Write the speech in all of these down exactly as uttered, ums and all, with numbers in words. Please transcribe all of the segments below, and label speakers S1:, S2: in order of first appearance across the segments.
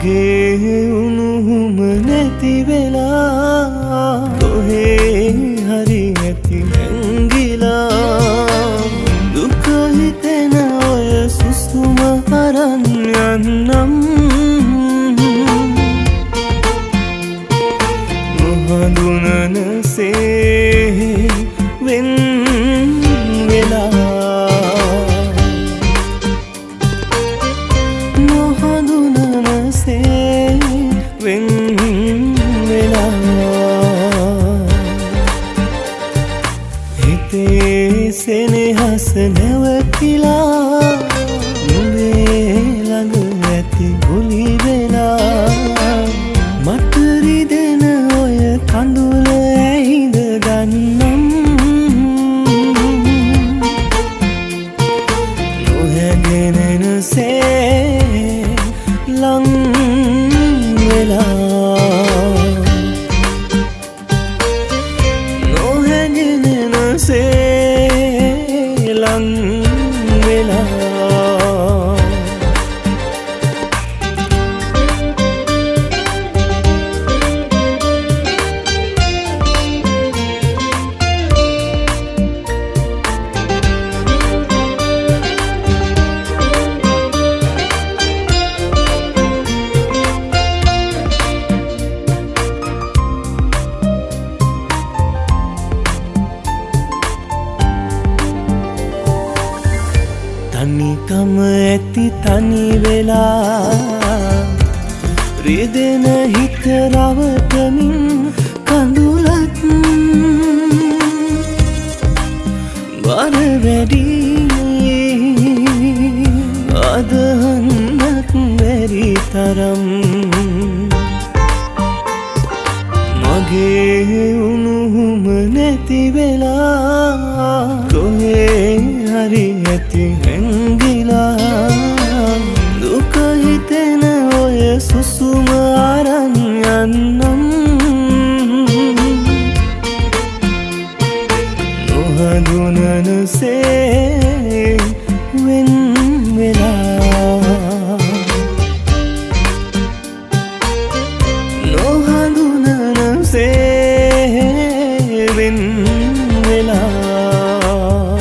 S1: මගේ උණුහුම නැති වෙලා කොහේ හරි ඇති හැංගිලා දුක හිතෙන ඔය සුසුම අරන් යන්නම් නොහඳුනනසේ වෙන් වෙලා නොහඳුනනසේ වෙන් වෙලා හිතේ සෙනෙහස නැවතිලා නුඹේ ළඟ ඇති ගුලි වෙලා මට රිදෙන ඔය කඳුල ඇහිඳ ගන්නම් නොහැගෙනසේ ලං වෙලා නොහැගෙනසේ ලං වෙලා තනිකම ඇති තනි වෙලා රිදෙන හිත රවටමින් කඳුලත් බර වැඩි අදහන්නත් බැරි තරම් මගේ උණුහුම නැති වෙලා කොහේ හරි ඇති හැංගිලා දුක හිතෙන ඔය සුසුම අරන් යන්නම් නොහඳුනනසේ වෙන් වෙලා නොහඳුනනසේ වෙන් වෙලා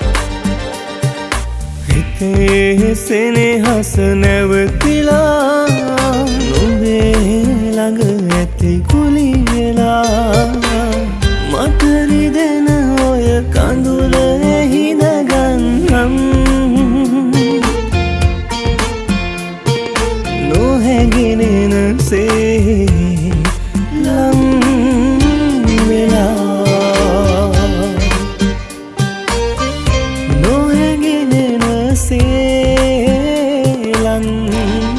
S1: හිතේ සෙනෙහස නැවතිලා නුඹේ ළඟ ඇති කුලි වෙලා මට රිදෙන ඔය කඳුල ඇහිඳ ගන්නම් නොහැගෙනසේ ලං වෙලා නොහැගෙනසේ ලං